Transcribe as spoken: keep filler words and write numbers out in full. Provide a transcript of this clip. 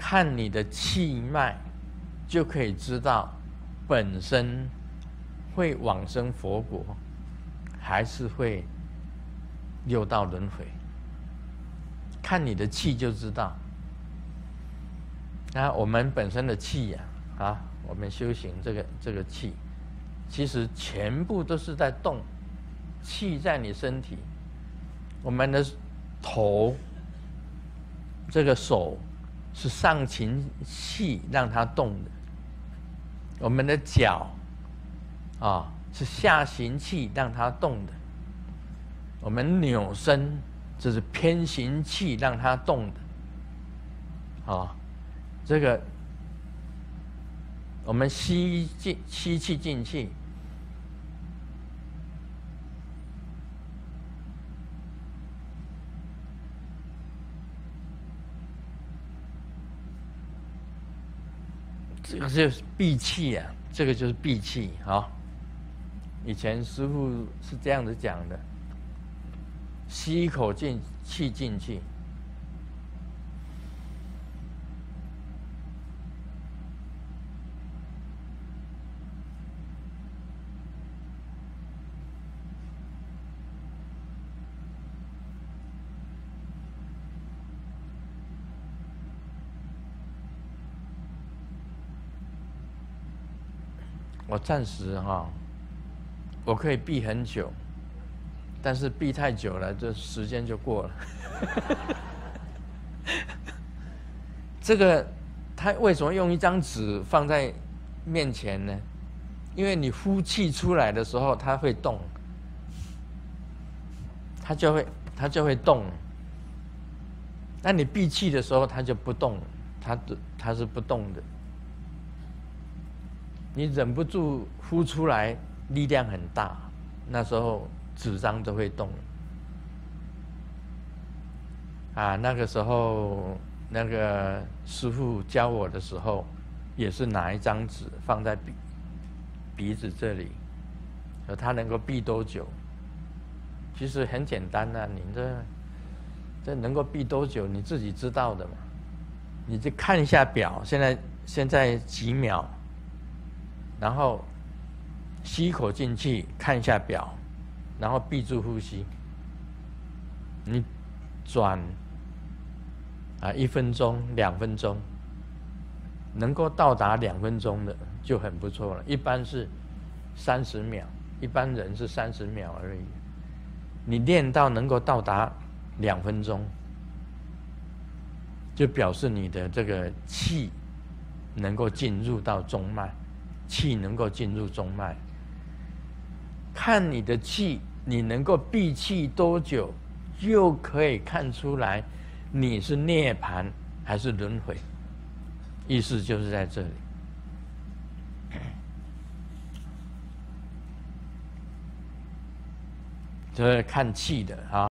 看你的气脉，就可以知道本身会往生佛国，还是会六道轮回。看你的气就知道。那我们本身的气呀、啊，啊，我们修行这个这个气，其实全部都是在动，气在你身体。我们的头，这个手是上行气让它动的，我们的脚啊是下行气让它动的，我们扭身这是偏行气让它动的，啊，这个我们吸进吸气进气，这个就是闭气啊，这个就是闭气啊。以前师父是这样子讲的：吸一口进气进去，我暂时哈，我可以闭很久，但是闭太久了，这时间就过了。这个他为什么用一张纸放在面前呢？因为你呼气出来的时候，它会动，它就会它就会动。那你闭气的时候，它就不动，它它是不动的。你忍不住呼出来，力量很大，那时候纸张都会动。啊，那个时候那个师父教我的时候，也是拿一张纸放在鼻鼻子这里，说他能够闭多久？其实很简单啊，你这这能够闭多久，你自己知道的嘛。你就看一下表，现在现在几秒，然后吸一口进去，看一下表，然后闭住呼吸，你转啊一分钟、两分钟，能够到达两分钟的就很不错了。一般是三十秒，一般人是三十秒而已。你练到能够到达两分钟，就表示你的这个气能够进入到中脉，气能够进入中脉。看你的气，你能够闭气多久，就可以看出来你是涅槃还是轮回。意思就是在这里。这是看气的啊。